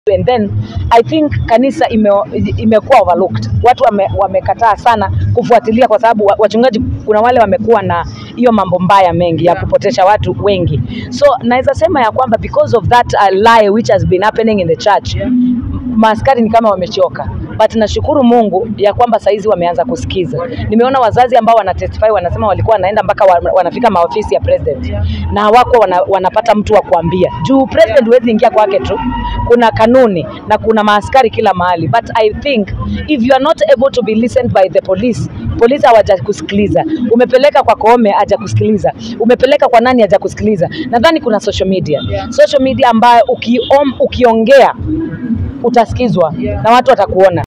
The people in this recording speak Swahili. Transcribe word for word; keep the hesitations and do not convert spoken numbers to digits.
And then I think kanisa ime, imekuwa overlooked. Watu wame, wamekataa sana kufuatilia kwa sababu wachungaji kuna wale wamekuwa na hiyo mambo mbaya mengi ya kupotesha watu wengi. So naweza sema ya kwamba because of that uh, lie which has been happening in the church, maaskari ni kama wamechoka. But nashukuru Mungu ya kwamba saizi wameanza kusikiza. Nimeona wazazi ambao wanatestify wanasema walikuwa wanaenda mpaka wanafika maofisi ya president na wako wana, wanapata mtu wa kuambia. Juu president huwezi ingia kwake tu. Kuna kanuni na kuna maaskari kila mahali. But I think if you are not able to be listened by the police, police hawajakusikiliza. Umepeleka kwa Koome hajakusikiliza. Umepeleka kwa nani hajakusikiliza. Nadhani kuna social media. Social media ambayo ukiom, ukiongea utasikizwa na watu watakuona.